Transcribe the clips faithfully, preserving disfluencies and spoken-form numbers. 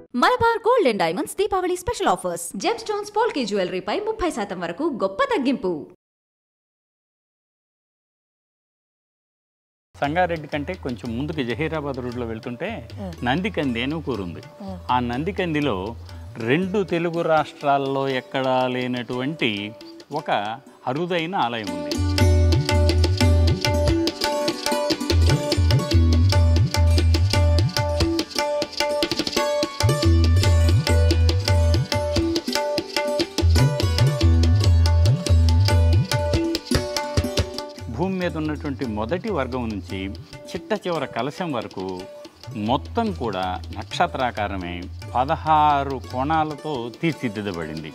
Malabar gold and diamonds Deepavali special offers. Gemstones polki జ్యువెలరీపై ముప్పై శాతం వరకు గొప్ప తగ్గింపు. సంగారెడ్డి కంటే కొంచెం ముందుకు జహీరాబాద్ రోడ్లో వెళ్తుంటే నందికంది అని కూరుంది. ఆ నందికందిలో రెండు తెలుగు రాష్ట్రాల్లో ఎక్కడా లేనటువంటి ఒక అరుదైన ఆలయం ఉంది. భూమి మీద ఉన్నటువంటి మొదటి వర్గం నుంచి చిట్ట చివర కలశం వరకు మొత్తం కూడా నక్షత్రాకారమే పదహారు కోణాలతో తీర్చిదిద్దబడింది.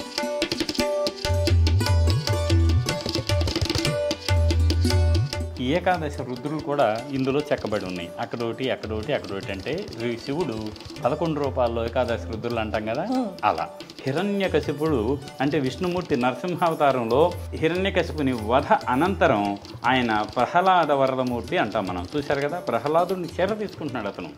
ఏకాదశ రుద్రులు కూడా ఇందులో చెక్కబడి ఉన్నాయి. అక్కడోటి అక్కడోటి అక్కడోటి అంటే శివుడు పదకొండు రూపాయల్లో ఏకాదశ రుద్రులు అంటాం కదా, అలా హిరణ్యకశిపుడు అంటే విష్ణుమూర్తి నరసింహావతారంలో హిరణ్యకశిపుని వధ అనంతరం ఆయన ప్రహ్లాద వరదమూర్తి అంటాం మనం. చూశారు కదా, ప్రహ్లాదుని చీర తీసుకుంటున్నాడు అతను.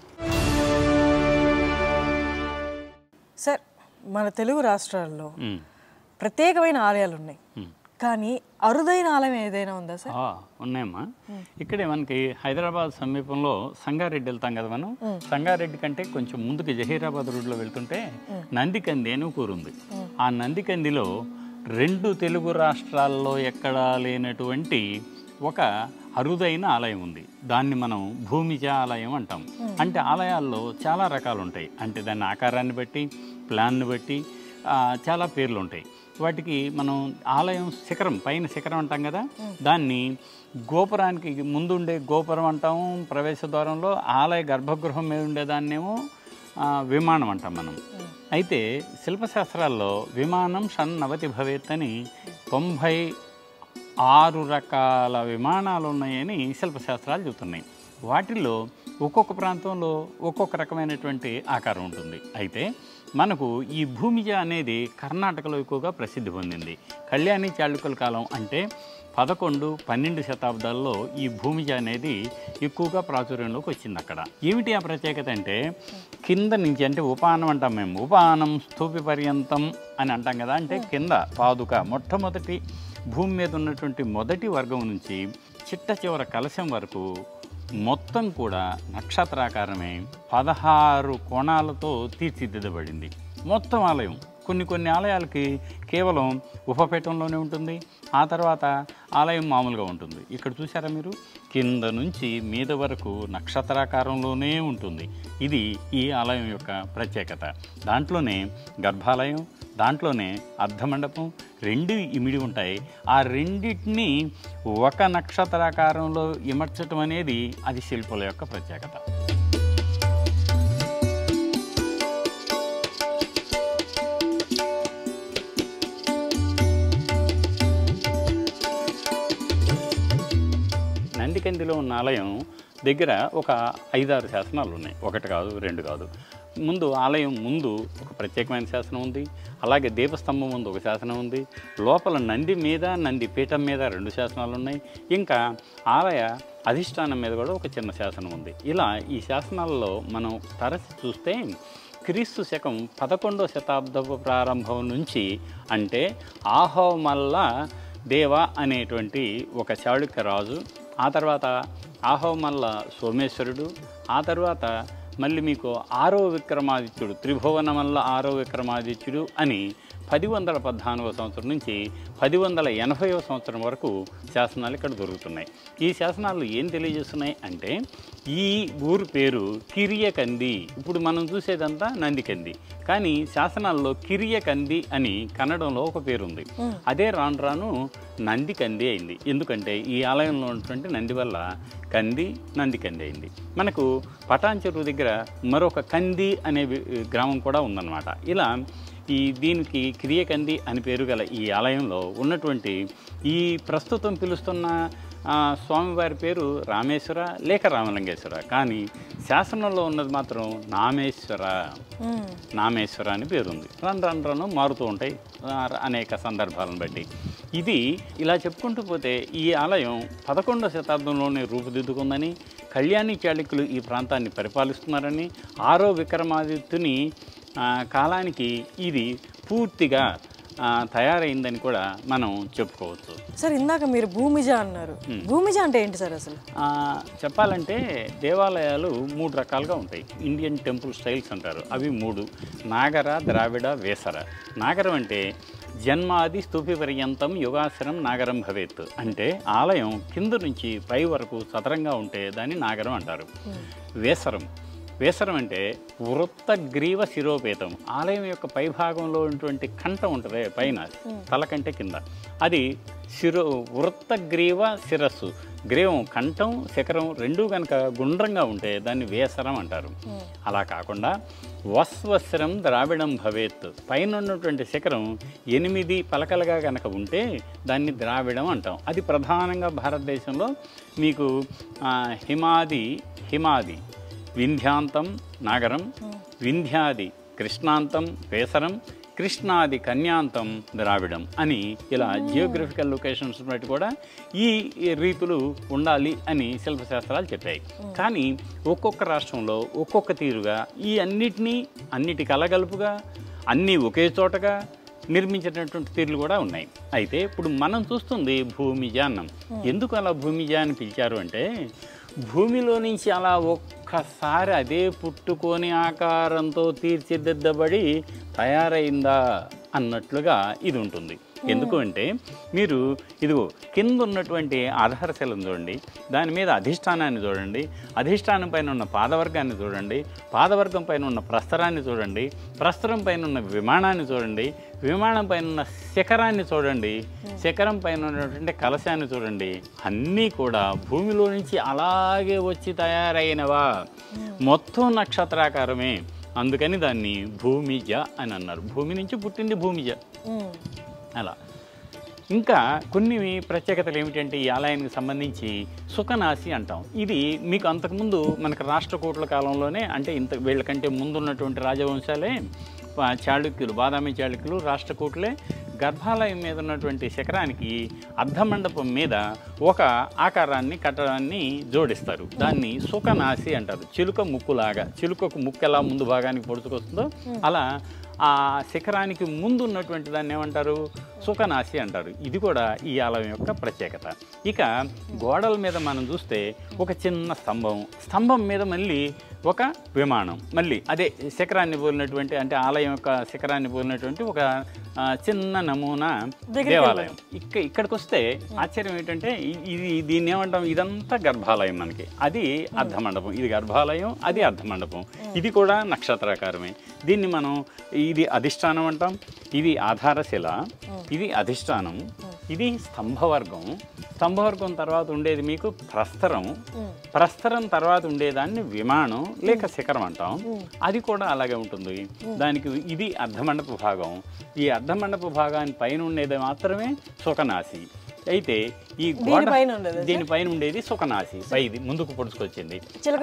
సార్, మన తెలుగు రాష్ట్రాల్లో ప్రత్యేకమైన ఆలయాలు ఉన్నాయి, కానీ అరుదైన ఆలయం ఏదైనా ఉందా సార్? ఉన్నాయమ్మా. ఇక్కడే మనకి హైదరాబాద్ సమీపంలో సంగారెడ్డి వెళ్తాం కదా మనం. సంగారెడ్డి కంటే కొంచెం ముందుకు జహీరాబాద్ రోడ్లో వెళ్తుంటే నందికంది అని కూరుంది. ఆ నందికందిలో రెండు తెలుగు రాష్ట్రాల్లో ఎక్కడా లేనటువంటి ఒక అరుదైన ఆలయం ఉంది. దాన్ని మనం భూమిజ ఆలయం అంటాం. అంటే ఆలయాల్లో చాలా రకాలు ఉంటాయి. అంటే దాని ఆకారాన్ని బట్టి, ప్లాన్ని బట్టి చాలా పేర్లు ఉంటాయి. వాటికి మనం ఆలయం శిఖరం, పైన శిఖరం అంటాం కదా, దాన్ని గోపురానికి ముందుండే గోపురం అంటాము. ప్రవేశ ద్వారంలో ఆలయ గర్భగృహం మీద ఉండేదాన్నేమో విమానం అంటాం మనం. అయితే శిల్పశాస్త్రాల్లో విమానం షణ్ణవతి భవేత్ అని తొంభై ఆరు రకాల విమానాలు ఉన్నాయని శిల్పశాస్త్రాలు చెబుతున్నాయి. వాటిల్లో ఒక్కొక్క ప్రాంతంలో ఒక్కొక్క రకమైనటువంటి ఆకారం ఉంటుంది. అయితే మనకు ఈ భూమిజ అనేది కర్ణాటకలో ఎక్కువగా ప్రసిద్ధి పొందింది. కళ్యాణి చాళుక్యుల కాలం అంటే పదకొండు పన్నెండు శతాబ్దాల్లో ఈ భూమిజ అనేది ఎక్కువగా ప్రాచుర్యంలోకి వచ్చింది. అక్కడ ఏమిటి ఆ ప్రత్యేకత అంటే, కింద నుంచి అంటే ఉపానం అంటాం మేము, ఉపానం స్థూపి పర్యంతం అని అంటాం కదా, అంటే కింద పాదుక మొట్టమొదటి భూమి మీద ఉన్నటువంటి మొదటి వర్గం నుంచి చిట్ట చివర కలశం వరకు మొత్తం కూడా నక్షత్రాకారమే పదహారు కోణాలతో తీర్చిదిద్దబడింది మొత్తం ఆలయం. కొన్ని కొన్ని ఆలయాలకి కేవలం ఉపపీఠంలోనే ఉంటుంది, ఆ తర్వాత ఆలయం మామూలుగా ఉంటుంది. ఇక్కడ చూసారా మీరు, కింద నుంచి మీద వరకు నక్షత్రాకారంలోనే ఉంటుంది. ఇది ఈ ఆలయం యొక్క ప్రత్యేకత. దాంట్లోనే గర్భాలయం, దాంట్లోనే అర్ధమండపం రెండు ఇమిడి ఉంటాయి. ఆ రెండింటినీ ఒక నక్షత్రాకారంలో ఇమర్చటం అనేది అది శిల్పుల యొక్క ప్రత్యేకత. నందికందిలో ఉన్న ఆలయం దగ్గర ఒక ఐదారు శాసనాలు ఉన్నాయి. ఒకటి కాదు, రెండు కాదు. ముందు ఆలయం ముందు ఒక ప్రత్యేకమైన శాసనం ఉంది. అలాగే దీపస్తంభం ముందు ఒక శాసనం ఉంది. లోపల నంది మీద, నంది పీఠం మీద రెండు శాసనాలు ఉన్నాయి. ఇంకా ఆలయ అధిష్టానం మీద కూడా ఒక చిన్న శాసనం ఉంది. ఇలా ఈ శాసనాలలో మనం తరచి చూస్తే క్రీస్తు శకం పదకొండవ శతాబ్దపు ప్రారంభం నుంచి, అంటే ఆహోమల్ల దేవ అనేటువంటి ఒక చాళుక్య రాజు, ఆ తర్వాత ఆహోమల్ల సోమేశ్వరుడు, ఆ తర్వాత మళ్ళీ మీకు ఆరో విక్రమాదిత్యుడు, త్రిభువనమల్ల ఆరో విక్రమాదిత్యుడు అని పది వందల పద్నాలుగో సంవత్సరం నుంచి పది వందల ఎనభైవ సంవత్సరం వరకు శాసనాలు ఇక్కడ దొరుకుతున్నాయి. ఈ శాసనాలు ఏం తెలియజేస్తున్నాయి అంటే, ఈ ఊరు పేరు కిరియకంది. ఇప్పుడు మనం చూసేదంతా నందికంది, కానీ శాసనాల్లో కిరియకంది అని కన్నడంలో ఒక పేరు ఉంది. అదే రాను రాను నందికంది అయింది. ఎందుకంటే ఈ ఆలయంలో ఉన్నటువంటి నంది వల్ల కంది నందికంది అయింది. మనకు పటాన్చెరువు దగ్గర మరొక కంది అనే గ్రామం కూడా ఉందన్నమాట. ఇలా ఈ దీనికి క్రియకంది అని పేరు గల ఈ ఆలయంలో ఉన్నటువంటి ఈ ప్రస్తుతం పిలుస్తున్న స్వామివారి పేరు రామేశ్వర లేక రామలింగేశ్వర, కానీ శాసనంలో ఉన్నది మాత్రం నామేశ్వర నామేశ్వర అని పేరుంది. రన్ రన్ రన్ మారుతూ ఉంటాయి అనేక సందర్భాలను బట్టి. ఇది ఇలా చెప్పుకుంటూ పోతే ఈ ఆలయం పదకొండవ శతాబ్దంలోనే రూపుదిద్దుకుందని, కళ్యాణి చాళుక్యులు ఈ ప్రాంతాన్ని పరిపాలిస్తున్నారని, ఆరో విక్రమాదిత్యుని కాలానికి ఇది పూర్తిగా తయారైందని కూడా మనం చెప్పుకోవచ్చు. సార్ ఇందాక మీరు భూమిజ అన్నారు, భూమిజ అంటే ఏంటి సార్ అసలు? చెప్పాలంటే దేవాలయాలు మూడు రకాలుగా ఉంటాయి. ఇండియన్ టెంపుల్ స్టైల్స్ అంటారు. అవి మూడు: నాగర, ద్రావిడ, వేసర. నాగరం అంటే జన్మాది స్తూపి పర్యంతం యుగాశ్రం నాగరం భవేత్, అంటే ఆలయం కింద నుంచి పై వరకు సతరంగా ఉంటే దాన్ని నాగరం అంటారు. వేసరం వేసరం అంటే వృత్తగ్రీవ శిరోపేతం, ఆలయం యొక్క పైభాగంలో ఉన్నటువంటి కంఠ ఉంటుంది పైన తల కంటే కింద, అది శిరో వృత్తగ్రీవ శిరస్సు, గ్రీవం కంఠం శిఖరం రెండూ కనుక గుండ్రంగా ఉంటే దాన్ని వేసరం అంటారు. అలా కాకుండా వస్వస్రం ద్రావిడం భవేత్, పైన ఉన్నటువంటి శిఖరం ఎనిమిది పలకలుగా కనుక ఉంటే దాన్ని ద్రావిడం అంటాం. అది ప్రధానంగా భారతదేశంలో మీకు హిమాది హిమాది వింధ్యాంతం నాగరం, వింధ్యాది కృష్ణాంతం వేసరం, కృష్ణాది కన్యాంతం ద్రావిడం అని ఇలా జియోగ్రఫికల్ లొకేషన్స్ బట్టి కూడా ఈ రీతులు ఉండాలి అని శిల్పశాస్త్రాలు చెప్పాయి. కానీ ఒక్కొక్క రాష్ట్రంలో ఒక్కొక్క తీరుగా ఈ అన్నిటినీ అన్నిటి కలగలుపుగా అన్నీ ఒకే చోటగా నిర్మించినటువంటి తీరులు కూడా ఉన్నాయి. అయితే ఇప్పుడు మనం చూస్తుంది భూమిజ అన్నం. ఎందుకు అలా భూమిజ అని పిలిచారు అంటే, భూమిలో నుంచి అలా ఒక్కసారి అదే పుట్టుకొని ఆకారంతో తీర్చిదిద్దబడి తయారైందా అన్నట్లుగా ఇది ఉంటుంది. ఎందుకు అంటే మీరు ఇదిగో కింద ఉన్నటువంటి ఆధారశిలను చూడండి, దాని మీద అధిష్టానాన్ని చూడండి, అధిష్టానం పైన ఉన్న పాదవర్గాన్ని చూడండి, పాదవర్గం పైన ఉన్న ప్రస్తరాన్ని చూడండి, ప్రస్తరం పైన ఉన్న విమానాన్ని చూడండి, విమానం పైన ఉన్న శిఖరాన్ని చూడండి, శిఖరం పైన ఉన్నటువంటి కలశాన్ని చూడండి. అన్నీ కూడా భూమిలో నుంచి అలాగే వచ్చి తయారైనవా, మొత్తం నక్షత్రాకారమే. అందుకని దాన్ని భూమిజ అని అన్నారు. భూమి నుంచి పుట్టింది భూమిజ. అలా ఇంకా కొన్ని ప్రత్యేకతలు ఏమిటంటే ఈ ఆలయానికి సంబంధించి సుఖనాసి అంటాం. ఇది మీకు అంతకుముందు మనకు రాష్ట్రకూట్ల కాలంలోనే, అంటే ఇంత వీళ్ళకంటే ముందున్నటువంటి రాజవంశాలే చాళుక్యులు, బాదామి చాళుక్యులు, రాష్ట్రకూట్లే గర్భాలయం మీద ఉన్నటువంటి శిఖరానికి అర్ధమండపం మీద ఒక ఆకారాన్ని కట్టడాన్ని జోడిస్తారు. దాన్ని సుఖనాసి అంటారు. చిలుక ముక్కులాగా, చిలుకకు ముక్కు ఎలా ముందు భాగానికి పొడుచుకొస్తుందో అలా ఆ శిఖరానికి ముందు ఉన్నటువంటి దాన్ని ఏమంటారు, సుఖనాసి అంటారు. ఇది కూడా ఈ ఆలయం యొక్క ప్రత్యేకత. ఇక గోడల మీద మనం చూస్తే ఒక చిన్న స్తంభం, స్తంభం మీద మళ్ళీ ఒక విమానం, మళ్ళీ అదే శిఖరాన్ని పోలినటువంటి, అంటే ఆలయం యొక్క శిఖరాన్ని పోలినటువంటి ఒక చిన్న నమూనా దేవాలయం. ఇక్క ఇక్కడికి వస్తే ఆశ్చర్యం ఏంటంటే ఇది దీన్ని ఏమంటాం, ఇదంతా గర్భాలయం మనకి. అది అర్ధమండపం, ఇది గర్భాలయం, అది అర్ధమండపం. ఇది కూడా నక్షత్రాకారమే. దీన్ని మనం ఇది అధిష్టానం అంటాం, ఇది ఆధారశిల, ఇది అధిష్టానం, ఇది స్తంభవర్గం. స్తంభవర్గం తర్వాత ఉండేది మీకు ప్రస్తరం, ప్రస్తరం తర్వాత ఉండేదాన్ని విమానం లేక శిఖరం అంటాం. అది కూడా అలాగే ఉంటుంది. దానికి ఇది అర్ధమండప భాగం. ఈ అర్ధమండప భాగాన్ని పైన ఉండేది మాత్రమే సుఖనాసి. అయితే ఈ గోడ దీనిపైన ఉండేది సుఖనాసి, పైది ముందుకు పొడుచుకొచ్చింది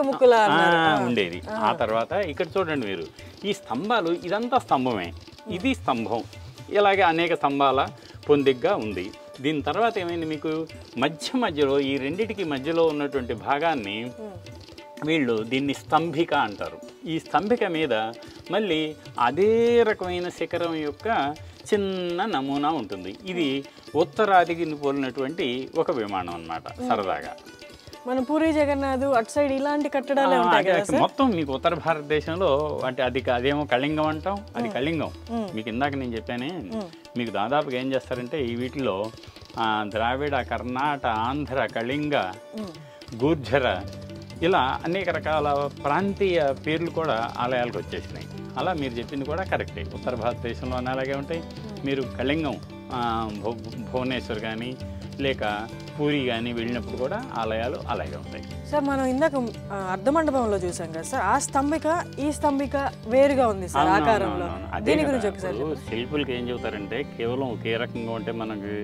ఉండేది. ఆ తర్వాత ఇక్కడ చూడండి మీరు, ఈ స్తంభాలు ఇదంతా స్తంభమే, ఇది స్తంభం, ఇలాగే అనేక స్తంభాల పొందిగ్గా ఉంది. దీని తర్వాత ఏమైంది, మీకు మధ్య మధ్యలో ఈ రెండిటికి మధ్యలో ఉన్నటువంటి భాగాన్ని వీళ్ళు దీన్ని స్తంభిక అంటారు. ఈ స్తంభిక మీద మళ్ళీ అదే రకమైన శిఖరం యొక్క చిన్న నమూనా ఉంటుంది. ఇది ఉత్తరాదికి పోలినటువంటి ఒక విమానం అన్నమాట. సరదాగా మన పూరి జగన్నాథ్ అటు సైడ్ ఇలాంటి కట్టడాలే ఉంటాయి కదా మొత్తం మీకు ఉత్తర భారతదేశంలో. అంటే అది అదేమో కళింగం అంటాం, అది కళింగం. మీకు ఇందాక నేను చెప్పానే, మీకు దాదాపుగా ఏం చేస్తారంటే ఈ వీటిలో ద్రావిడ, కర్ణాట, ఆంధ్ర, కళింగ, గూర్జర ఇలా అనేక రకాల ప్రాంతీయ పేర్లు కూడా ఆలయాలకు వచ్చేసినాయి. అలా మీరు చెప్పింది కూడా కరెక్టే. ఉత్తర భారతదేశంలో అలాగే ఉంటాయి. మీరు కళింగం, భువనేశ్వర్ కానీ లేక పూరి కానీ వెళ్ళినప్పుడు కూడా ఆలయాలు అలాగే ఉంటాయి. సార్ మనం ఇందాక అర్ధమండపంలో చూసాం కదా సార్, ఆ స్తంభిక ఈ స్తంభిక వేరుగా ఉంది సార్ ఆకారంలో. దీని గురించి ఒకసారి శిల్పులకి ఏం చెబుతారంటే కేవలం ఒకే రకంగా ఉంటే మనకి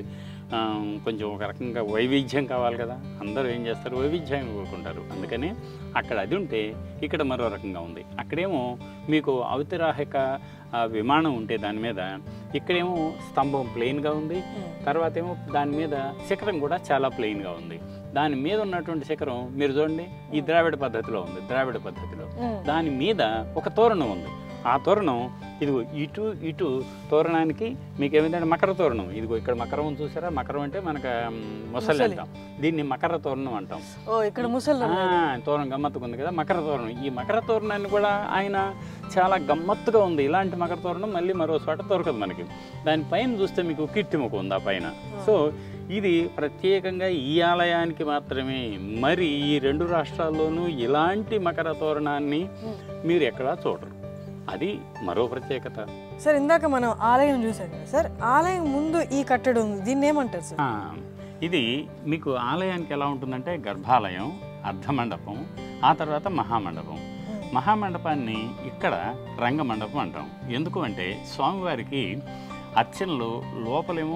కొంచెం ఒక రకంగా వైవిధ్యం కావాలి కదా, అందరూ ఏం చేస్తారు వైవిధ్యాన్ని కోరుకుంటారు. అందుకని అక్కడ అది ఉంటే ఇక్కడ మరో రకంగా ఉంది. అక్కడేమో మీకు అవతిరాహిక విమానం ఉంటే దాని మీద, ఇక్కడేమో స్తంభం ప్లెయిన్గా ఉంది, తర్వాత ఏమో దాని మీద శిఖరం కూడా చాలా ప్లెయిన్గా ఉంది. దాని మీద ఉన్నటువంటి శిఖరం మీరు చూడండి ఈ ద్రావిడ పద్ధతిలో ఉంది. ద్రావిడ పద్ధతిలో దాని మీద ఒక తోరణం ఉంది. ఆ తోరణం ఇదిగో ఇటు ఇటు తోరణానికి మీకు ఏమిటంటే మకర తోరణం. ఇదిగో ఇక్కడ మకరం చూసారా, మకరం అంటే మనకు ముసలి అంటాం, దీన్ని మకర తోరణం అంటాం. ఇక్కడ ముసలి తోరణం గమ్మత్తుగా ఉంది కదా మకర తోరణం. ఈ మకర తోరణాన్ని కూడా ఆయన చాలా గమ్మత్తుగా ఉంది. ఇలాంటి మకర తోరణం మళ్ళీ మరో చోట దొరకదు మనకి. దానిపైన చూస్తే మీకు కీర్తిముఖం ఉంది ఆ పైన. సో ఇది ప్రత్యేకంగా ఈ ఆలయానికి మాత్రమే. మరి ఈ రెండు రాష్ట్రాల్లోనూ ఇలాంటి మకర తోరణాన్ని మీరు ఎక్కడా చూడరు. అది మరో ప్రత్యేకత. సార్ ఇందాక మనం ఆలయం చూసాం కదా సార్, ఆలయం ముందు ఈ కట్టడం ఉంది, దీన్ని ఏమంటారు సార్? ఇది మీకు ఆలయానికి ఎలా ఉంటుందంటే గర్భాలయం, అర్ధమండపం, ఆ తర్వాత మహామండపం. మహామండపాన్ని ఇక్కడ రంగమండపం అంటాం. ఎందుకు అంటే స్వామివారికి అర్చనలు లోపలేమో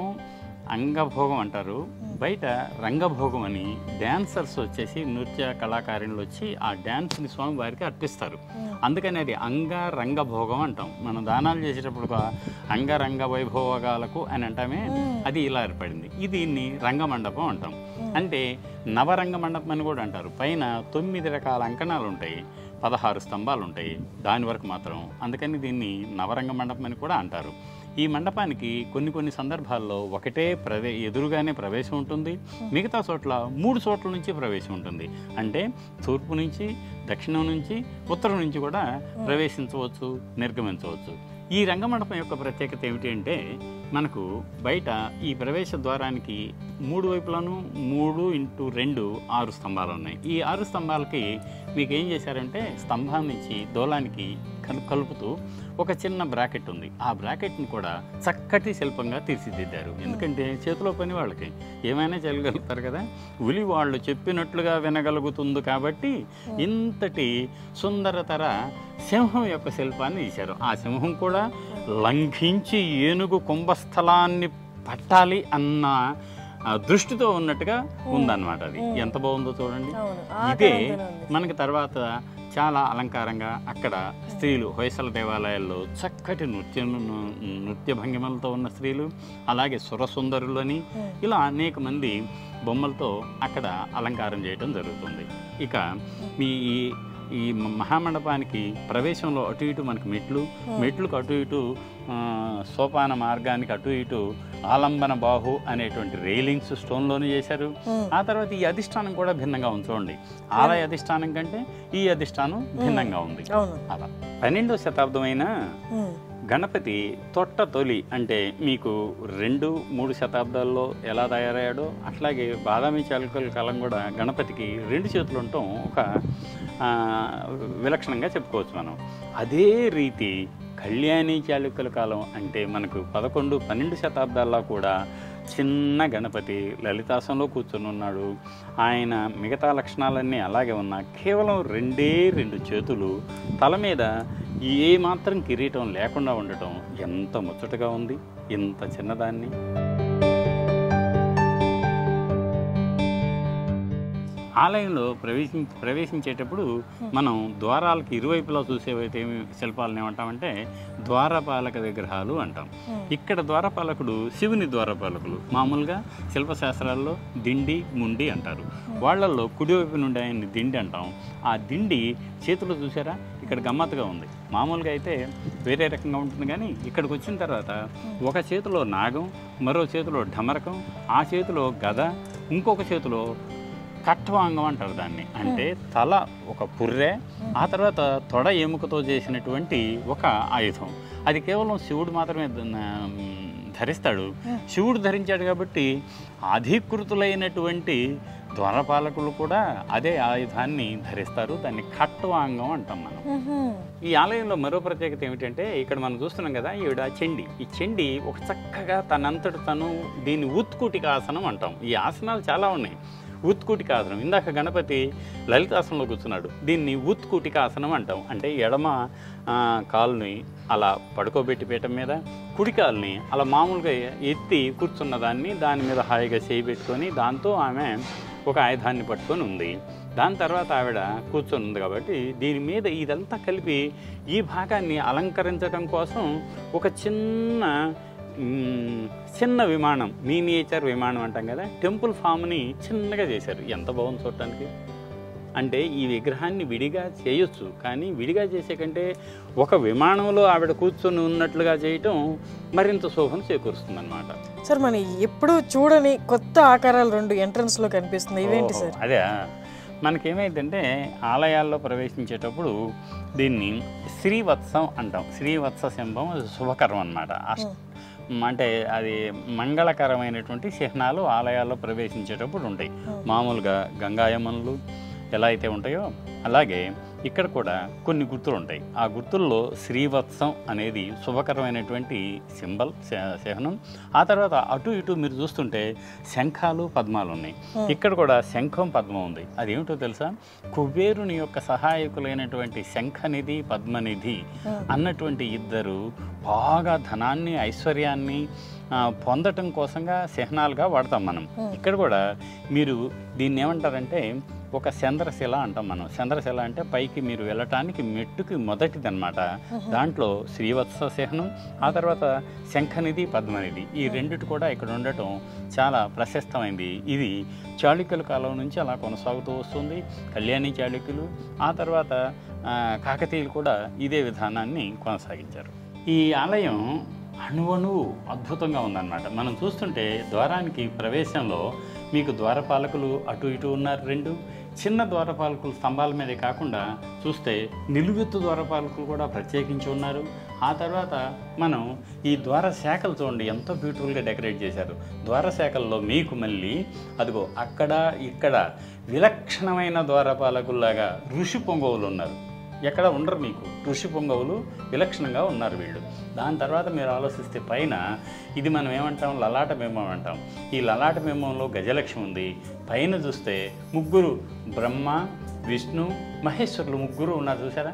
అంగభోగం అంటారు, బయట రంగభోగం అని డ్యాన్సర్స్ వచ్చేసి నృత్య కళాకారులు వచ్చి ఆ డ్యాన్స్ని స్వామివారికి అర్పిస్తారు. అందుకని అది అంగ రంగభోగం అంటాం. మనం దానాలు చేసేటప్పుడు అంగరంగ వైభోగాలకు అని అంటామే, అది ఇలా ఏర్పడింది. ఇది దీన్ని రంగమండపం అంటాం. అంటే నవరంగ మండపం అని కూడా అంటారు. పైన తొమ్మిది రకాల అంకణాలు ఉంటాయి, పదహారు స్తంభాలు ఉంటాయి దాని వరకు మాత్రం. అందుకని దీన్ని నవరంగ మండపం అని కూడా అంటారు. ఈ మండపానికి కొన్ని కొన్ని సందర్భాల్లో ఒకటే ప్రవే ఎదురుగానే ప్రవేశం ఉంటుంది, మిగతా చోట్ల మూడు చోట్ల నుంచి ప్రవేశం ఉంటుంది. అంటే తూర్పు నుంచి, దక్షిణం నుంచి, ఉత్తరం నుంచి కూడా ప్రవేశించవచ్చు, నిర్గమించవచ్చు. ఈ రంగమండపం యొక్క ప్రత్యేకత ఏమిటి అంటే మనకు బయట ఈ ప్రవేశ ద్వారానికి మూడు వైపులను మూడు ఇంటూ రెండు ఆరు స్తంభాలు ఉన్నాయి. ఈ ఆరు స్తంభాలకి మీకు ఏం చేశారంటే స్తంభం నుంచి దూలానికి కలు కలుపుతూ ఒక చిన్న బ్రాకెట్ ఉంది. ఆ బ్రాకెట్ని కూడా చక్కటి శిల్పంగా తీర్చిదిద్దారు. ఎందుకంటే చేతిలో పని వాళ్ళకి ఏమైనా చేయగలుగుతారు కదా, ఉలి వాళ్ళు చెప్పినట్లుగా వినగలుగుతుంది కాబట్టి ఇంతటి సుందరతర సింహం యొక్క శిల్పాన్ని తీశారు. ఆ సింహం కూడా లంఘించి ఏనుగు కుంభస్థలాన్ని పట్టాలి అన్న దృష్టితో ఉన్నట్టుగా ఉందన్నమాట. అది ఎంత బాగుందో చూడండి. ఇదే మనకి తర్వాత చాలా అలంకారంగా అక్కడ స్త్రీలు హొయసల దేవాలయాల్లో చక్కటి నృత్య నృత్య భంగిమలతో ఉన్న స్త్రీలు, అలాగే సురసుందరులు అని ఇలా అనేక మంది బొమ్మలతో అక్కడ అలంకారం చేయడం జరుగుతుంది. ఇక మీ ఈ మహామండపానికి ప్రవేశంలో అటు ఇటు మనకి మెట్లు, మెట్లకు అటు ఇటు సోపాన మార్గానికి అటు ఇటు ఆలంబన బాహు అనేటువంటి రైలింగ్స్ స్టోన్లోనే చేశారు. ఆ తర్వాత ఈ అధిష్టానం కూడా భిన్నంగా ఉంది చూడండి. ఆలయ అధిష్టానం కంటే ఈ అధిష్టానం భిన్నంగా ఉంది. అలా పన్నెండవ శతాబ్దమైన గణపతి తొట్ట తొలి అంటే మీకు రెండు మూడు శతాబ్దాల్లో ఎలా తయారయ్యాడో అట్లాగే బాదామి చాళుక్యుల కాలం కూడా గణపతికి రెండు చేతులు ఉండటం ఒక విలక్షణంగా చెప్పుకోవచ్చు మనం. అదే రీతి కళ్యాణి చాళుక్యుల కాలం అంటే మనకు పదకొండు పన్నెండు శతాబ్దాల్లో కూడా చిన్న గణపతి లలితాసనంలో కూర్చొని ఉన్నాడు. ఆయన మిగతా లక్షణాలన్నీ అలాగే ఉన్నా కేవలం రెండే రెండు చేతులు, తల మీద ఏ మాత్రం కిరీటం లేకుండా ఉండటం ఎంత ముచ్చటగా ఉంది ఇంత చిన్నదాన్ని. ఆలయంలో ప్రవేశి ప్రవేశించేటప్పుడు మనం ద్వారాలకు ఇరువైపులా చూసేవైతే శిల్పాలను ఏమంటామంటే ద్వారపాలక విగ్రహాలు అంటాం. ఇక్కడ ద్వారపాలకుడు శివుని ద్వారపాలకులు మామూలుగా శిల్పశాస్త్రాల్లో దిండి ముండి అంటారు. వాళ్ళల్లో కుడివైపు నుండి ఆయన్ని దిండి అంటాం. ఆ దిండి చేతులు చూసారా ఇక్కడ గమ్మత్తుగా ఉంది. మామూలుగా అయితే వేరే రకంగా ఉంటుంది, కానీ ఇక్కడికి వచ్చిన తర్వాత ఒక చేతిలో నాగం, మరో చేతిలో ఢమరకం, ఆ చేతిలో గద, ఇంకొక చేతిలో కట్వాంగం అంటారు దాన్ని. అంటే తల ఒక పుర్రె, ఆ తర్వాత తొడ ఎముకతో చేసినటువంటి ఒక ఆయుధం. అది కేవలం శివుడు మాత్రమే ధరిస్తాడు. శివుడు ధరించాడు కాబట్టి అధికృతులైనటువంటి ద్వారపాలకులు కూడా అదే ఆయుధాన్ని ధరిస్తారు. దాన్ని ఖట్వాంగం అంటాం మనం. ఈ ఆలయంలో మరో ప్రత్యేకత ఏమిటంటే ఇక్కడ మనం చూస్తున్నాం కదా ఈవిడ చండి. ఈ చండి ఒక చక్కగా తనంతట తను దీన్ని ఉత్కుటిక ఆసనం అంటాం. ఈ ఆసనాలు చాలా ఉన్నాయి. ఉత్కుటికాసనం. ఇందాక గణపతి లలితాసనంలో కూర్చున్నాడు, దీన్ని ఉత్కుటికాసనం అంటాం. అంటే ఎడమ కాలుని అలా పడుకోబెట్టి పీఠం మీద, కుడి కాలుని అలా మామూలుగా ఎత్తి కూర్చున్న దాన్ని దాని మీద హాయిగా చేయి పెట్టుకొని దాంతో ఆమె ఒక ఆయుధాన్ని పట్టుకొని ఉంది. దాని తర్వాత ఆవిడ కూర్చొని ఉంది కాబట్టి దీని మీద ఇదంతా కలిపి ఈ భాగాన్ని అలంకరించడం కోసం ఒక చిన్న చిన్న విమానం, మినియేచర్ విమానం అంటాం కదా, టెంపుల్ ఫామ్ని చిన్నగా చేశారు. ఎంత బాగుంది చూడటానికి. అంటే ఈ విగ్రహాన్ని విడిగా చేయొచ్చు, కానీ విడిగా చేసే కంటే ఒక విమానంలో ఆవిడ కూర్చొని ఉన్నట్లుగా చేయటం మరింత శోభను చేకూరుస్తుంది అన్నమాట. సార్ మనం ఎప్పుడు చూడని కొత్త ఆకారాలు రెండు ఎంట్రన్స్లో కనిపిస్తుంది, ఇవేంటి సార్? అదే మనకేమైందంటే ఆలయాల్లో ప్రవేశించేటప్పుడు దీన్ని శ్రీవత్సం అంటాం. శ్రీవత్స సింహం శుభకరం అన్నమాట. అంటే అది మంగళకరమైనటువంటి చిహ్నాలు ఆలయాల్లో ప్రవేశించేటప్పుడు ఉంటాయి. మామూలుగా గంగాయమనులు ఎలా అయితే ఉంటాయో అలాగే ఇక్కడ కూడా కొన్ని గుర్తులు ఉంటాయి. ఆ గుర్తుల్లో శ్రీవత్సం అనేది శుభకరమైనటువంటి సింబల్, చిహ్నం. ఆ తర్వాత అటు ఇటు మీరు చూస్తుంటే శంఖాలు పద్మాలు ఉన్నాయి. ఇక్కడ కూడా శంఖం పద్మం ఉంది. అదేమిటో తెలుసా? కుబేరుని యొక్క సహాయకులైనటువంటి శంఖనిధి పద్మనిధి అన్నటువంటి ఇద్దరు బాగా ధనాన్ని ఐశ్వర్యాన్ని పొందటం కోసంగా చిహ్నాలుగా వాడతాం మనం. ఇక్కడ కూడా మీరు దీన్ని ఏమంటారంటే ఒక చంద్రశిల అంటాం మనం. చంద్రశిల అంటే పైకి మీరు వెళ్ళటానికి మెట్టుకి మొదటిది అనమాట. దాంట్లో శ్రీవత్స చిహ్నం, ఆ తర్వాత శంఖనిధి పద్మనిధి, ఈ రెండిటి కూడా ఇక్కడ ఉండటం చాలా ప్రశస్తమైంది. ఇది చాళుక్యుల కాలం నుంచి అలా కొనసాగుతూ వస్తుంది. కళ్యాణి చాళుక్యులు, ఆ తర్వాత కాకతీయులు కూడా ఇదే విధానాన్ని కొనసాగించారు. ఈ ఆలయం అణువణువు అద్భుతంగా ఉందన్నమాట. మనం చూస్తుంటే ద్వారానికి ప్రవేశంలో మీకు ద్వారపాలకులు అటు ఇటు ఉన్నారు. రెండు చిన్న ద్వారపాలకులు స్తంభాల మీదే కాకుండా చూస్తే నిలువెత్తు ద్వారపాలకులు కూడా ప్రత్యేకించి ఉన్నారు. ఆ తర్వాత మనం ఈ ద్వార శాఖలు చూడండి ఎంతో బ్యూటిఫుల్గా డెకరేట్ చేశారు. ద్వార శాఖల్లో మీకు మళ్ళీ అదిగో అక్కడ ఇక్కడ విలక్షణమైన ద్వారపాలకుల్లాగా ఋషి పొంగవులు ఉన్నారు. ఎక్కడ ఉండరు మీకు ఋషి పొంగవులు, విలక్షణంగా ఉన్నారు వీళ్ళు. దాని తర్వాత మీరు ఆలోచిస్తే పైన ఇది మనం ఏమంటాం, లలాట బింబం అంటాం. ఈ లలాట బింబంలో గజలక్ష్మి ఉంది. పైన చూస్తే ముగ్గురు బ్రహ్మ, విష్ణు, మహేశ్వరులు ముగ్గురు ఉన్నారు. చూసారా?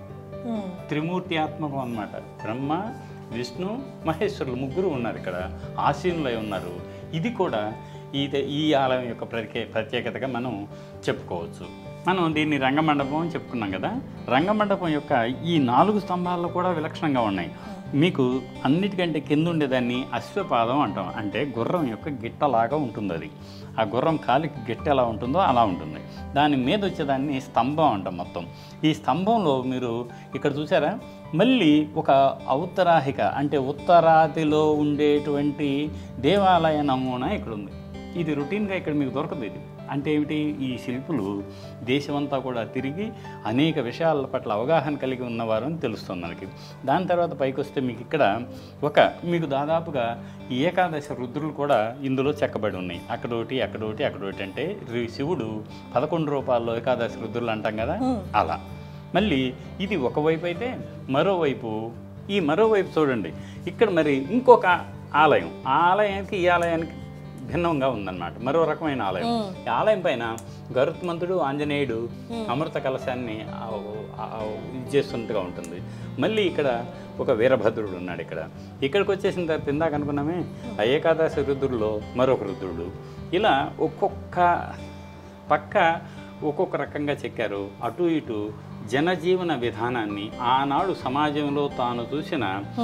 త్రిమూర్తి ఆత్మకం అన్నమాట. బ్రహ్మ, విష్ణు, మహేశ్వరులు ముగ్గురు ఉన్నారు ఇక్కడ, ఆసీనులై ఉన్నారు. ఇది కూడా ఈ ఈ ఆలయం యొక్క ప్రత్యే ప్రత్యేకతగా మనం చెప్పుకోవచ్చు. మనం దీన్ని రంగమండపం అని చెప్పుకున్నాం కదా. రంగమండపం యొక్క ఈ నాలుగు స్తంభాల్లో కూడా విలక్షణంగా ఉన్నాయి. మీకు అన్నిటికంటే కింద ఉండేదాన్ని అశ్వపాదం అంటాం. అంటే గుర్రం యొక్క గిట్టలాగా ఉంటుంది. అది ఆ గుర్రం కాలికి గిట్ట ఎలా ఉంటుందో అలా ఉంటుంది. దాని మీద వచ్చేదాన్ని స్తంభం అంటాం. మొత్తం ఈ స్తంభంలో మీరు ఇక్కడ చూసారా, మళ్ళీ ఒక ఔత్తరాహిక అంటే ఉత్తరాదిలో ఉండేటువంటి దేవాలయ నమూనా ఇక్కడ ఉంది. ఇది రొటీన్గా ఇక్కడ మీకు దొరకదు. ఇది అంటే ఏమిటి, ఈ శిల్పులు దేశమంతా కూడా తిరిగి అనేక విషయాల పట్ల అవగాహన కలిగి ఉన్నవారు అని తెలుస్తుంది మనకి. దాని తర్వాత పైకి వస్తే మీకు ఇక్కడ ఒక మీకు దాదాపుగా ఏకాదశ రుద్రులు కూడా ఇందులో చెక్కబడి ఉన్నాయి. అక్కడోటి అక్కడోటి అక్కడోటి అంటే శివుడు పదకొండు రూపాయల్లో ఏకాదశ రుద్రులు అంటాం కదా, అలా. మళ్ళీ ఇది ఒకవైపు అయితే మరోవైపు ఈ మరోవైపు చూడండి, ఇక్కడ మరి ఇంకొక ఆలయం. ఆ ఆలయానికి ఈ ఆలయానికి భిన్నంగా ఉందన్నమాట. మరో రకమైన ఆలయం. ఈ ఆలయం పైన గరుత్మంతుడు, ఆంజనేయుడు అమృత కలశాన్ని ఇది చేస్తున్నట్టుగా ఉంటుంది. మళ్ళీ ఇక్కడ ఒక వీరభద్రుడు ఉన్నాడు. ఇక్కడ ఇక్కడికి వచ్చేసిన తర్వాత ఇందాక అనుకున్నామే ఆ ఏకాదశి రుద్రుల్లో మరొక రుద్రుడు. ఇలా ఒక్కొక్క పక్క ఒక్కొక్క రకంగా చెక్కారు. అటు ఇటు జనజీవన విధానాన్ని, ఆనాడు సమాజంలో తాను చూసిన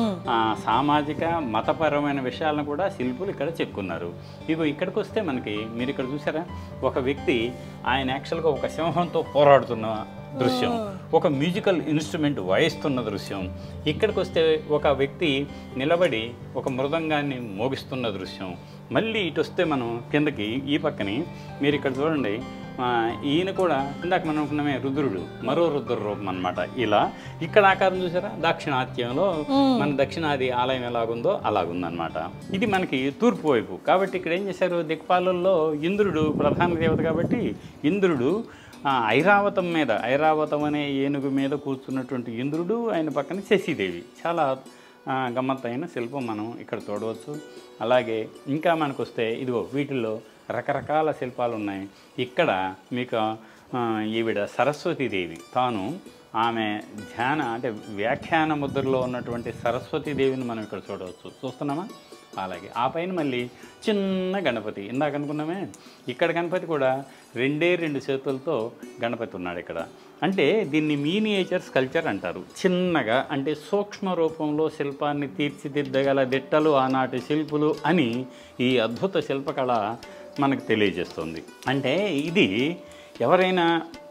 సామాజిక మతపరమైన విషయాలను కూడా శిల్పులు ఇక్కడ చెక్కున్నారు. ఇగో ఇక్కడికి వస్తే మనకి మీరు ఇక్కడ చూసారా, ఒక వ్యక్తి ఆయన యాక్చువల్గా ఒక సింహంతో పోరాడుతున్న దృశ్యం, ఒక మ్యూజికల్ ఇన్స్ట్రుమెంట్ వాయిస్తున్న దృశ్యం. ఇక్కడికి వస్తే ఒక వ్యక్తి నిలబడి ఒక మృదంగాన్ని మోగిస్తున్న దృశ్యం. మళ్ళీ ఇటు వస్తే మనం కిందకి ఈ పక్కని మీరు ఇక్కడ చూడండి, ఈయన కూడా ఇందాక మనం అనుకున్నామే రుద్రుడు, మరో రుద్ర రూపం అనమాట. ఇలా ఇక్కడ ఆకారం చూసారా, దాక్షిణాత్యంలో మన దక్షిణాది ఆలయం ఎలాగుందో అలాగుందనమాట. ఇది మనకి తూర్పు వైపు కాబట్టి ఇక్కడ ఏం చేశారు, దిక్పాలల్లో ఇంద్రుడు ప్రధాన దేవత కాబట్టి ఇంద్రుడు ఐరావతం మీద, ఐరావతం అనే ఏనుగు మీద కూర్చున్నటువంటి ఇంద్రుడు, ఆయన పక్కన శశిదేవి. చాలా గమ్మత్తైన శిల్పం మనం ఇక్కడ చూడవచ్చు. అలాగే ఇంకా మనకు వస్తే ఇదిగో వీటిల్లో రకరకాల శిల్పాలు ఉన్నాయి. ఇక్కడ మీకు ఈవిడ సరస్వతీదేవి, తాను ఆమె ధ్యాన అంటే వ్యాఖ్యాన ముద్రలో ఉన్నటువంటి సరస్వతీదేవిని మనం ఇక్కడ చూడవచ్చు. చూస్తున్నామా? అలాగే ఆ పైన మళ్ళీ చిన్న గణపతి, ఇందాక అనుకున్నామే ఇక్కడ గణపతి కూడా రెండే రెండు చేతులతో గణపతి ఉన్నాడు ఇక్కడ. అంటే దీన్ని మీనియేచర్ స్కల్ప్చర్ అంటారు. చిన్నగా అంటే సూక్ష్మ రూపంలో శిల్పాన్ని తీర్చిదిద్దగల దిట్టలు ఆనాటి శిల్పులు అని ఈ అద్భుత శిల్పకళ మనకు తెలియజేస్తుంది. అంటే ఇది ఎవరైనా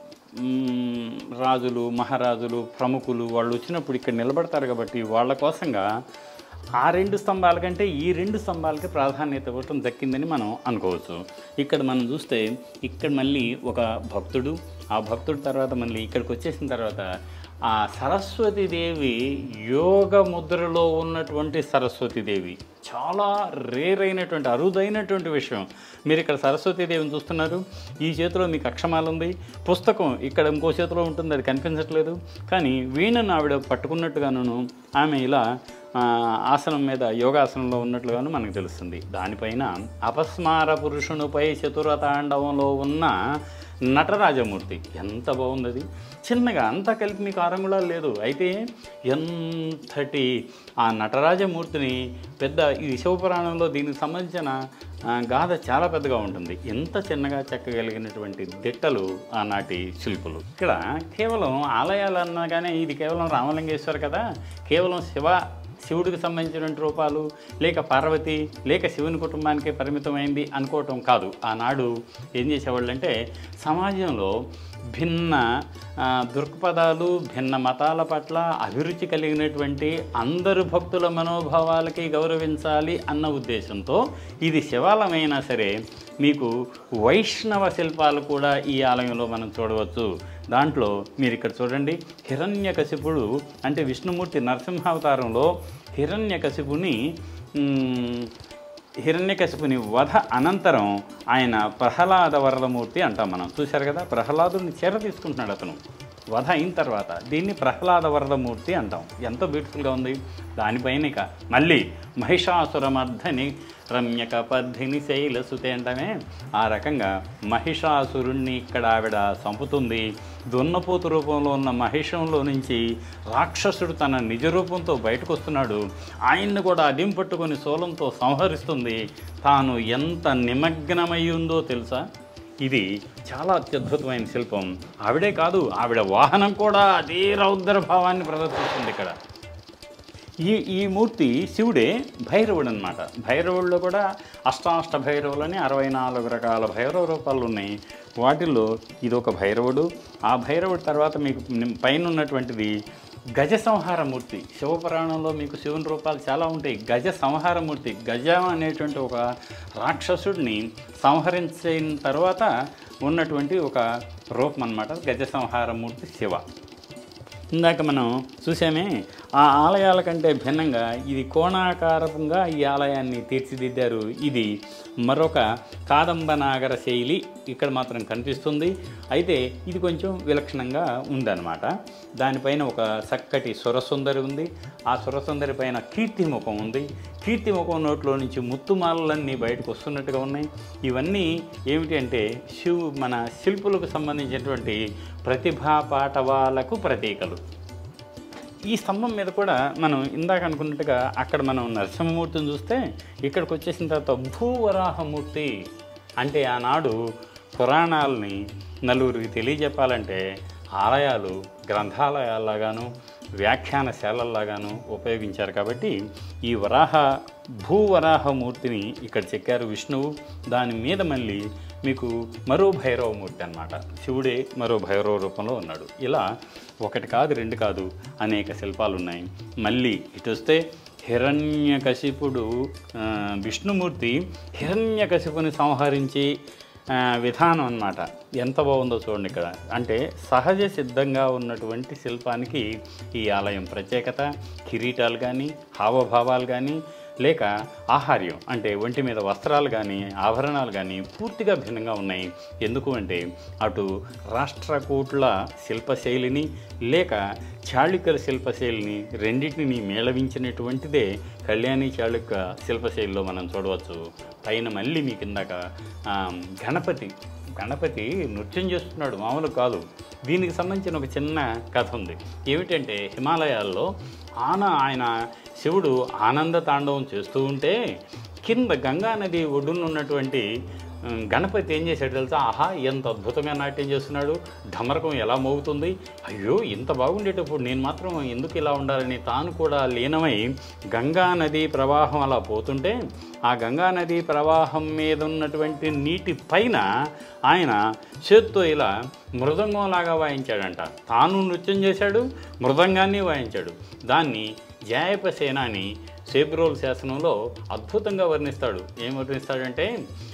రాజులు, మహారాజులు, ప్రముఖులు వాళ్ళు వచ్చినప్పుడు ఇక్కడ నిలబడతారు కాబట్టి వాళ్ళ కోసంగా ఆ రెండు స్తంభాల కంటే ఈ రెండు స్తంభాలకి ప్రాధాన్యత ఇవ్వటం దక్కిందని మనం అనుకోవచ్చు. ఇక్కడ మనం చూస్తే ఇక్కడ మళ్ళీ ఒక భక్తుడు, ఆ భక్తుడి తర్వాత మళ్ళీ ఇక్కడికి వచ్చేసిన తర్వాత ఆ సరస్వతీదేవి యోగ ముద్రలో ఉన్నటువంటి సరస్వతీదేవి చాలా రేర్ అయినటువంటి అరుదైనటువంటి విషయం. మీరు ఇక్కడ సరస్వతీదేవిని చూస్తున్నారు, ఈ చేతిలో మీకు అక్షమాల ఉంది, పుస్తకం ఇక్కడ ఇంకో చేతిలో ఉంటుంది, అది కనిపించట్లేదు. కానీ వీణను ఆవిడ పట్టుకున్నట్టుగాను ఆమె ఇలా ఆసనం మీద యోగాసనంలో ఉన్నట్లుగాను మనకు తెలుస్తుంది. దానిపైన అపస్మార పురుషునిపై చతురతాండవంలో ఉన్న నటరాజమూర్తి ఎంత బాగుంది. అది చిన్నగా అంతా కలిపి మీకు ఆరంగుళాలు లేదు, అయితే ఎంతటి ఆ నటరాజమూర్తిని పెద్ద ఈ శివపురాణంలో దీనికి సంబంధించిన గాథ చాలా పెద్దగా ఉంటుంది. ఎంత చిన్నగా చెక్కగలిగినటువంటి దిట్టలు ఆనాటి శిల్పులు. ఇక్కడ కేవలం ఆలయాలు అన్నగానే ఇది కేవలం రామలింగేశ్వర కదా, కేవలం శివ శివుడికి సంబంధించినటువంటి రూపాలు లేక పార్వతి లేక శివుని కుటుంబానికే పరిమితమైంది అనుకోవటం కాదు. ఆనాడు ఏం చేసేవాళ్ళు అంటే సమాజంలో భిన్న దృక్పథాలు, భిన్న మతాల పట్ల అభిరుచి కలిగినటువంటి అందరు భక్తుల మనోభావాలకి గౌరవించాలి అన్న ఉద్దేశంతో ఇది శివాలయమైనా సరే మీకు వైష్ణవ శిల్పాలు కూడా ఈ ఆలయంలో మనం చూడవచ్చు. దాంట్లో మీరు ఇక్కడ చూడండి, హిరణ్యకశిపుడు అంటే విష్ణుమూర్తి నరసింహావతారంలో హిరణ్యకశిపుని హిరణ్యకశిపుని వధ అనంతరం ఆయన ప్రహ్లాద వరదమూర్తి అంటాం మనం. చూశారు కదా, ప్రహ్లాదుని చీర తీసుకుంటున్నాడు అతను వధ అయిన తర్వాత. దీన్ని ప్రహ్లాద వరదమూర్తి అంటాం. ఎంతో బ్యూటిఫుల్గా ఉంది. దానిపైన ఇక మళ్ళీ మహిషాసురమర్ధని రమ్యక పద్ధిని శైలసుతే అంటమే ఆ రకంగా మహిషాసురుణ్ణి ఇక్కడ ఆవిడ చంపుతుంది. దున్నపోతు రూపంలో ఉన్న మహిషంలో నుంచి రాక్షసుడు తన నిజ రూపంతో బయటకు వస్తున్నాడు. ఆయన్ని కూడా అదిం పట్టుకొని శూలంతో సంహరిస్తుంది. తాను ఎంత నిమగ్నమై ఉందో తెలుసా? ఇది చాలా అత్యద్భుతమైన శిల్పం. ఆవిడే కాదు, ఆవిడ వాహనం కూడా అదే రౌద్ర భావాన్ని ప్రదర్శిస్తుంది ఇక్కడ. ఈ ఈ మూర్తి శివుడే, భైరవుడు అనమాట. భైరవుల్లో కూడా అష్టాష్ట భైరవులని అరవై నాలుగు రకాల భైరవ రూపాలు ఉన్నాయి. వాటిల్లో ఇది ఒక భైరవుడు. ఆ భైరవుడి తర్వాత మీకు పైన ఉన్నటువంటిది గజ సంహారమూర్తి. శివపురాణంలో మీకు శివుని రూపాలు చాలా ఉంటాయి. గజ సంహారమూర్తి, గజ అనేటువంటి ఒక రాక్షసుడిని సంహరించిన తర్వాత ఉన్నటువంటి ఒక రూపం అన్నమాట గజ సంహారమూర్తి శివ. ఇందాక మనం చూసామే, ఆ ఆలయాల కంటే భిన్నంగా ఇది కోణాకారంగా ఈ ఆలయాన్ని తీర్చిదిద్దారు. ఇది మరొక కాదంబనాగర శైలి ఇక్కడ మాత్రం కనిపిస్తుంది. అయితే ఇది కొంచెం విలక్షణంగా ఉందన్నమాట. దానిపైన ఒక చక్కటి సురసుందరి ఉంది. ఆ సురసుందరి పైన కీర్తిముఖం ఉంది. కీర్తిముఖం నోట్లో నుంచి ముత్తుమాలలన్నీ బయటకు వస్తున్నట్టుగా ఉన్నాయి. ఇవన్నీ ఏమిటి అంటే శివు మన శిల్పులకు సంబంధించినటువంటి ప్రతిభా పాటవాలకు ప్రతీకలు. ఈ స్తంభం మీద కూడా మనం ఇందాక అనుకున్నట్టుగా అక్కడ మనం నరసింహమూర్తిని చూస్తే ఇక్కడికి వచ్చేసిన తర్వాత భూవరాహమూర్తి అంటే ఆనాడు పురాణాలని నలుగురికి తెలియజెప్పాలంటే ఆలయాలు గ్రంథాలయాల్లాగాను వ్యాఖ్యానశాలల్లాగాను ఉపయోగించారు. కాబట్టి ఈ వరాహ భూవరాహమూర్తిని ఇక్కడ చెక్కారు విష్ణువు. దాని మీద మళ్ళీ మీకు మరో భైరవమూర్తి అన్నమాట. శివుడే మరో భైరవ రూపంలో ఉన్నాడు. ఇలా ఒకటి కాదు, రెండు కాదు, అనేక శిల్పాలు ఉన్నాయి. మళ్ళీ ఇటు వస్తే హిరణ్యకశిపుడు విష్ణుమూర్తి హిరణ్యకశిపుని సంహరించి విధానం అన్నమాట. ఎంత బాగుందో చూడండి ఇక్కడ. అంటే సహజ సిద్ధంగా ఉన్నటువంటి శిల్పానికి ఈ ఆలయం ప్రత్యేకత. కిరీటాలు కానీ హావభావాలు కానీ లేక ఆహార్యం అంటే ఒంటి మీద వస్త్రాలు కానీ ఆభరణాలు కానీ పూర్తిగా భిన్నంగా ఉన్నాయి. ఎందుకు అంటే అటు రాష్ట్రకూట్ల శిల్పశైలిని లేక చాళుక్యుల శిల్పశైలిని రెండింటిని మేళవించినటువంటిదే కళ్యాణి చాళుక్య శిల్పశైలిలో మనం చూడవచ్చు. పైన మళ్ళీ మీ కిందాక గణపతి గణపతి నృత్యం చేస్తున్నాడు, మామూలు కాదు. దీనికి సంబంధించిన ఒక చిన్న కథ ఉంది. ఏమిటంటే హిమాలయాల్లో ఆన ఆయన శివుడు ఆనంద తాండవం చేస్తూ ఉంటే కింద గంగా నది ఒడ్డున ఉన్నటువంటి గణపతి ఏం చేశాడు తెలుసా? ఆహా, ఎంత అద్భుతంగా నాట్యం చేస్తున్నాడు, ఢమరకం ఎలా మోగుతుంది, అయ్యో ఇంత బాగుండేటప్పుడు నేను మాత్రం ఎందుకు ఇలా ఉండాలని తాను కూడా లీనమై గంగా నది ప్రవాహం అలా పోతుంటే ఆ గంగా నది ప్రవాహం మీద ఉన్నటువంటి నీటి పైన ఆయన చేత్తో ఇలా మృదంగంలాగా వాయించాడంట. తాను నృత్యం చేశాడు, మృదంగాన్ని వాయించాడు. దాన్ని జాయపసేనాని సేబ్రోల్ శాసనంలో అద్భుతంగా వర్ణిస్తాడు. ఏం వర్ణిస్తాడంటే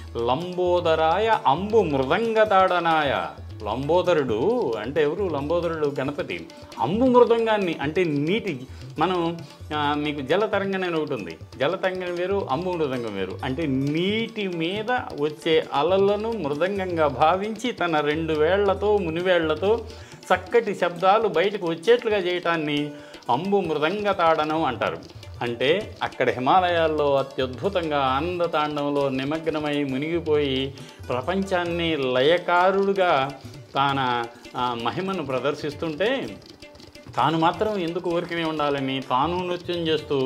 లంబోదరాయ అంబు మృదంగతాడనాయ. లంబోదరుడు అంటే ఎవరు? లంబోదరుడు గణపతి. అంబు మృదంగాన్ని అంటే నీటి, మనం మీకు జలతరంగం అని ఒకటి ఉంది. జలతరంగం వేరు, అంబు మృదంగం వేరు. అంటే నీటి మీద వచ్చే అలలను మృదంగంగా భావించి తన రెండు వేళ్లతో మునివేళ్లతో చక్కటి శబ్దాలు బయటకు వచ్చేట్లుగా చేయటాన్ని అంబు మృదంగతాడనం అంటారు. అంటే అక్కడ హిమాలయాల్లో అత్యద్భుతంగా ఆనందతాండంలో నిమగ్నమై మునిగిపోయి ప్రపంచాన్ని లయకారుడుగా తన మహిమను ప్రదర్శిస్తుంటే తాను మాత్రం ఎందుకు ఊరికనే ఉండాలని తాను నృత్యం చేస్తూ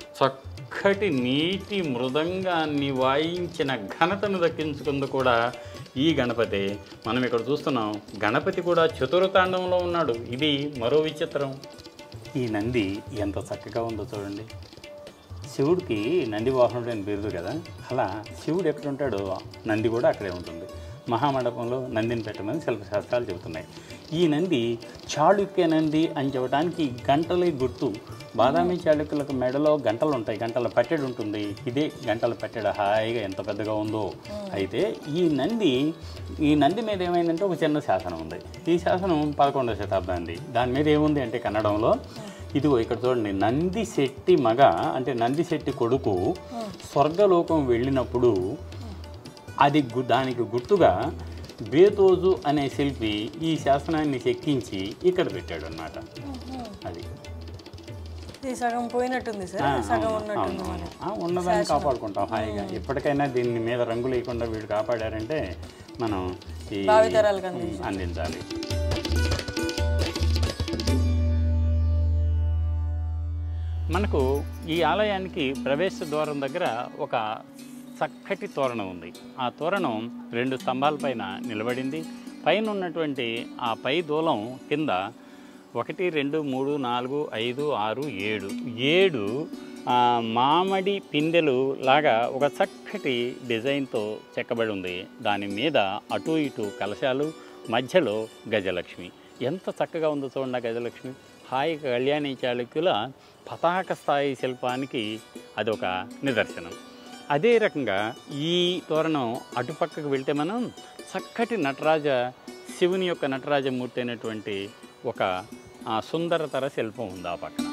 చక్కటి నీటి మృదంగాన్ని వాయించిన ఘనతను దక్కించుకుంది కూడా ఈ గణపతి. మనం ఇక్కడ చూస్తున్నాం గణపతి కూడా చతురతాండంలో ఉన్నాడు. ఇది మరో విచిత్రం. ఈ నంది ఎంత చక్కగా ఉందో చూడండి. శివుడికి నంది వాహనుడు అని బిరుదు కదా, అలా శివుడు ఎక్కడుంటాడో నంది కూడా అక్కడే ఉంటుంది. మహామండపంలో నందిని పెట్టమని శిల్పశాస్త్రాలు చెబుతున్నాయి. ఈ నంది చాళుక్య నంది అని చెప్పడానికి గంటలే గుర్తు. బాదామి చాళుక్యులకు మెడలో గంటలు ఉంటాయి, గంటల పట్టెడు ఉంటుంది. ఇదే గంటల పట్టెడ హాయిగా ఎంత పెద్దగా ఉందో. అయితే ఈ నంది ఈ నంది మీద ఏమైందంటే ఒక చిన్న శాసనం ఉంది. ఈ శాసనం పదకొండవ శతాబ్దాన్ని. దాని మీద ఏముంది అంటే కన్నడంలో, ఇదిగో ఇక్కడ చూడండి, నంది శెట్టి మగ అంటే నంది శెట్టి కొడుకు స్వర్గలోకం వెళ్ళినప్పుడు అది దానికి గుర్తుగా బేతోజు అనే శిల్పి ఈ శాసనాన్ని చెక్కించి ఇక్కడ పెట్టాడు అన్నమాట. అది సగం పోయినట్టుంది సార్, సగం ఉన్నట్టుంది. ఉన్నదాన్ని కాపాడుకుంటాం హాయిగా. ఎప్పటికైనా దీని మీద రంగు లేకుండా వీడు కాపాడారంటే మనం ఈ అందించాలి. మనకు ఈ ఆలయానికి ప్రవేశ ద్వారం దగ్గర ఒక చక్కటి తోరణం ఉంది. ఆ తోరణం రెండు స్తంభాల పైన నిలబడింది. పైన ఉన్నటువంటి ఆ పై దూలం కింద ఒకటి రెండు మూడు నాలుగు ఐదు ఆరు ఏడు ఏడు మామిడి పిందెలు లాగా ఒక చక్కటి డిజైన్తో చెక్కబడి ఉంది. దాని మీద అటు ఇటు కలశాలు, మధ్యలో గజలక్ష్మి. ఎంత చక్కగా ఉందో చూడండి గజలక్ష్మి. హాయి కళ్యాణి చాళుక్యుల పతాక స్థాయి శిల్పానికి అదొక నిదర్శనం. అదే రకంగా ఈ తోరణం అటుపక్కకు వెళ్తే మనం చక్కటి నటరాజ శివుని యొక్క నటరాజమూర్తి అయినటువంటి ఒక సుందరతర శిల్పం ఉంది ఆ పక్కన.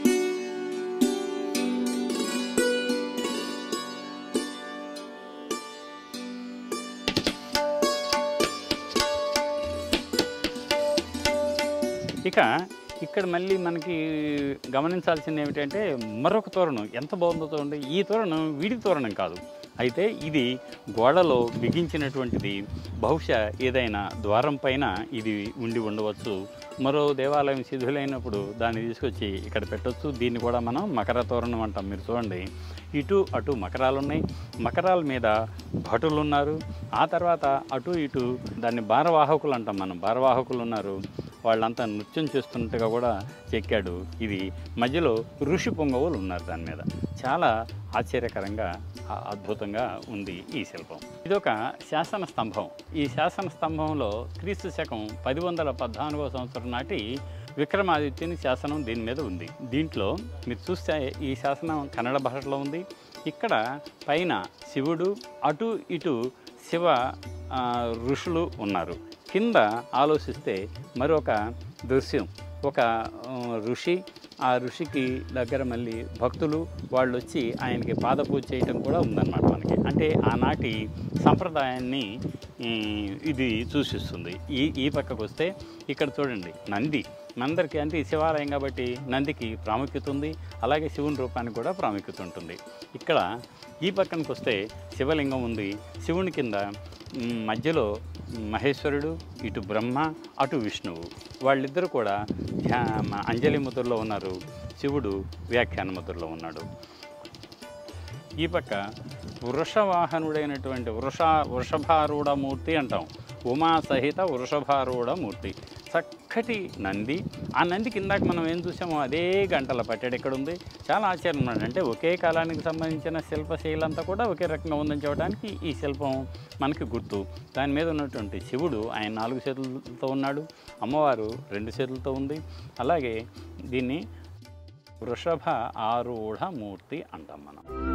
ఇక ఇక్కడ మళ్ళీ మనకి గమనించాల్సింది ఏమిటంటే మరొక తోరణం ఎంత బాగుందో చూడండి. ఈ తోరణం వీడి తోరణం కాదు, అయితే ఇది గోడలో బిగించినటువంటిది. బహుశా ఏదైనా ద్వారం పైన ఇది ఉండి ఉండవచ్చు. మరో దేవాలయం శిథిలైనప్పుడు దాన్ని తీసుకొచ్చి ఇక్కడ పెట్టవచ్చు. దీన్ని కూడా మనం మకర తోరణం అంటాం. మీరు చూడండి, ఇటు అటు మకరాలు ఉన్నాయి. మకరాల మీద భటులు ఉన్నారు. ఆ తర్వాత అటు ఇటు దాన్ని భారవాహకులు అంటాం మనం. భారవాహకులు ఉన్నారు. వాళ్ళంతా నృత్యం చేస్తున్నట్టుగా కూడా చెక్కాడు. ఇది మధ్యలో ఋషి పొంగవులు ఉన్నారు దాని మీద. చాలా ఆశ్చర్యకరంగా అద్భుతంగా ఉంది ఈ శిల్పం. ఇదొక శాసన స్తంభం. ఈ శాసన స్తంభంలో క్రీస్తు శకం పది వందల పద్నాలుగో సంవత్సరం నాటి విక్రమాదిత్యుని శాసనం దీని మీద ఉంది. దీంట్లో మీరు చూస్తే ఈ శాసనం కన్నడ భాషలో ఉంది. ఇక్కడ పైన శివుడు, అటు ఇటు శివ ఋషులు ఉన్నారు. కింద ఆలోచిస్తే మరొక దృశ్యం, ఒక ఋషి ఆ ఋషికి దగ్గర మళ్ళీ భక్తులు వాళ్ళు వచ్చి ఆయనకి పాదపూజ చేయటం కూడా ఉందన్నమాట మనకి. అంటే ఆనాటి సంప్రదాయాన్ని ఇది సూచిస్తుంది. ఈ ఈ పక్కకు వస్తే ఇక్కడ చూడండి నంది, మనందరికీ అంటే శివాలయం కాబట్టి నందికి ప్రాముఖ్యత ఉంది, అలాగే శివుని రూపానికి కూడా ప్రాముఖ్యత ఉంటుంది. ఇక్కడ ఈ పక్కనకు వస్తే శివలింగం ఉంది, శివుని కింద మధ్యలో మహేశ్వరుడు, ఇటు బ్రహ్మ, అటు విష్ణువు, వాళ్ళిద్దరూ కూడా ధ్యా అంజలి ముద్రలో ఉన్నారు, శివుడు వ్యాఖ్యాన ముద్రలో ఉన్నాడు. ఈ పక్క వృషవాహనుడైనటువంటి వృష వృషభారూఢమూర్తి అంటాం, ఉమా సహిత వృషభారూఢమూర్తి, చక్కటి నంది. ఆ నందికి ఇందాక మనం ఏం చూసామో అదే గంటల పట్టెడు ఇక్కడ ఉంది. చాలా ఆశ్చర్యం ఉన్నాడు, అంటే ఒకే కాలానికి సంబంధించిన శిల్పశైలంతా కూడా ఒకే రకంగా ఉందని చెప్పడానికి ఈ శిల్పం మనకి గుర్తు. దాని మీద ఉన్నటువంటి శివుడు ఆయన నాలుగు చేతులతో ఉన్నాడు, అమ్మవారు రెండు చేతులతో ఉంది. అలాగే దీన్ని వృషభ ఆరూఢ మూర్తి అంటాం మనం.